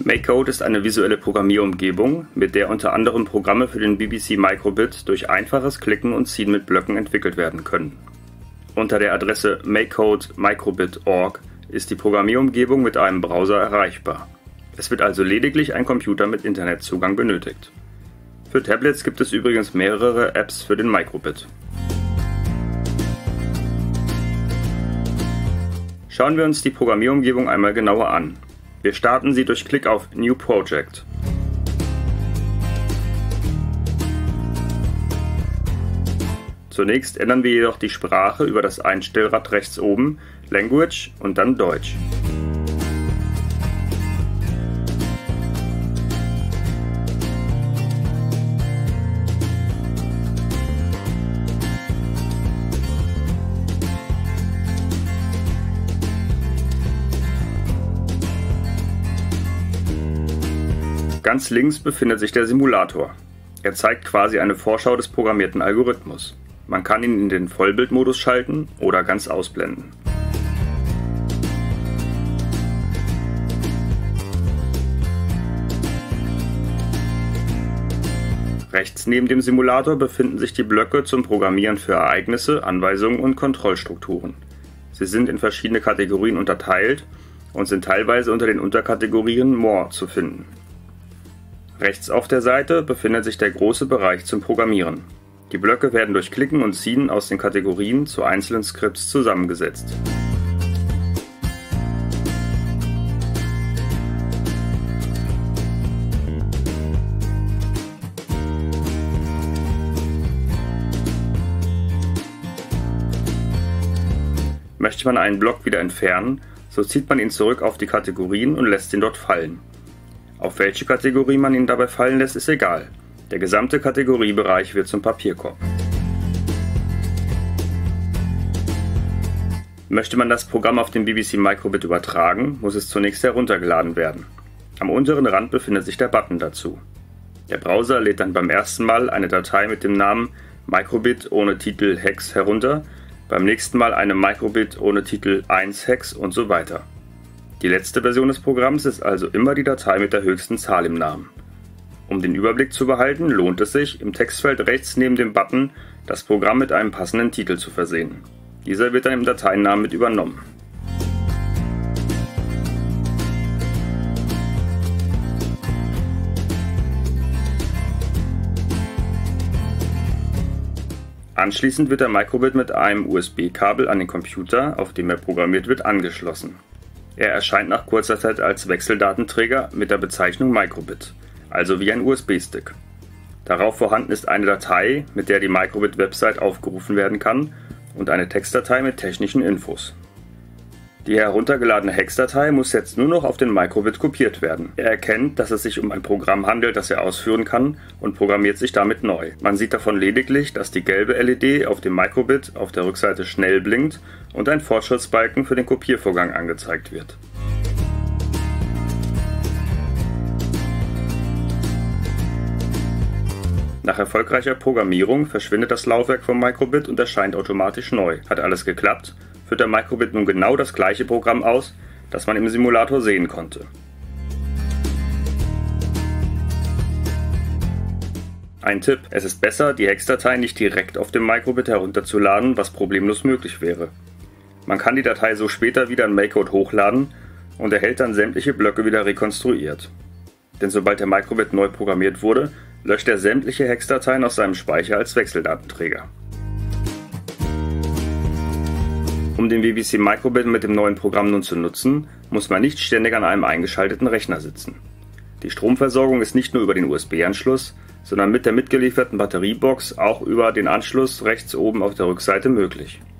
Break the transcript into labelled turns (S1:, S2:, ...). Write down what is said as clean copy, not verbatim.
S1: MakeCode ist eine visuelle Programmierumgebung, mit der unter anderem Programme für den BBC Microbit durch einfaches Klicken und Ziehen mit Blöcken entwickelt werden können. Unter der Adresse makecode-microbit.org ist die Programmierumgebung mit einem Browser erreichbar. Es wird also lediglich ein Computer mit Internetzugang benötigt. Für Tablets gibt es übrigens mehrere Apps für den Microbit. Schauen wir uns die Programmierumgebung einmal genauer an. Wir starten sie durch Klick auf New Project. Zunächst ändern wir jedoch die Sprache über das Einstellrad rechts oben, Language und dann Deutsch. Ganz links befindet sich der Simulator. Er zeigt quasi eine Vorschau des programmierten Algorithmus. Man kann ihn in den Vollbildmodus schalten oder ganz ausblenden. Rechts neben dem Simulator befinden sich die Blöcke zum Programmieren für Ereignisse, Anweisungen und Kontrollstrukturen. Sie sind in verschiedene Kategorien unterteilt und sind teilweise unter den Unterkategorien More zu finden. Rechts auf der Seite befindet sich der große Bereich zum Programmieren. Die Blöcke werden durch Klicken und Ziehen aus den Kategorien zu einzelnen Skripts zusammengesetzt. Möchte man einen Block wieder entfernen, so zieht man ihn zurück auf die Kategorien und lässt ihn dort fallen. Auf welche Kategorie man ihn dabei fallen lässt, ist egal. Der gesamte Kategoriebereich wird zum Papierkorb. Möchte man das Programm auf den BBC Microbit übertragen, muss es zunächst heruntergeladen werden. Am unteren Rand befindet sich der Button dazu. Der Browser lädt dann beim ersten Mal eine Datei mit dem Namen Microbit ohne Titel hex herunter, beim nächsten Mal eine Microbit ohne Titel 1 hex und so weiter. Die letzte Version des Programms ist also immer die Datei mit der höchsten Zahl im Namen. Um den Überblick zu behalten, lohnt es sich, im Textfeld rechts neben dem Button das Programm mit einem passenden Titel zu versehen. Dieser wird dann im Dateinamen mit übernommen. Anschließend wird der Microbit mit einem USB-Kabel an den Computer, auf dem er programmiert wird, angeschlossen. Er erscheint nach kurzer Zeit als Wechseldatenträger mit der Bezeichnung Microbit, also wie ein USB-Stick. Darauf vorhanden ist eine Datei, mit der die Microbit-Website aufgerufen werden kann, und eine Textdatei mit technischen Infos. Die heruntergeladene Hex-Datei muss jetzt nur noch auf den Microbit kopiert werden. Er erkennt, dass es sich um ein Programm handelt, das er ausführen kann, und programmiert sich damit neu. Man sieht davon lediglich, dass die gelbe LED auf dem Microbit auf der Rückseite schnell blinkt und ein Fortschrittsbalken für den Kopiervorgang angezeigt wird. Nach erfolgreicher Programmierung verschwindet das Laufwerk vom Microbit und erscheint automatisch neu. Hat alles geklappt, führt der Microbit nun genau das gleiche Programm aus, das man im Simulator sehen konnte. Ein Tipp: Es ist besser, die Hex-Datei nicht direkt auf dem Microbit herunterzuladen, was problemlos möglich wäre. Man kann die Datei so später wieder in MakeCode hochladen und erhält dann sämtliche Blöcke wieder rekonstruiert. Denn sobald der Microbit neu programmiert wurde, löscht er sämtliche Hex-Dateien aus seinem Speicher als Wechseldatenträger. Um den BBC Microbit mit dem neuen Programm nun zu nutzen, muss man nicht ständig an einem eingeschalteten Rechner sitzen. Die Stromversorgung ist nicht nur über den USB-Anschluss, sondern mit der mitgelieferten Batteriebox auch über den Anschluss rechts oben auf der Rückseite möglich.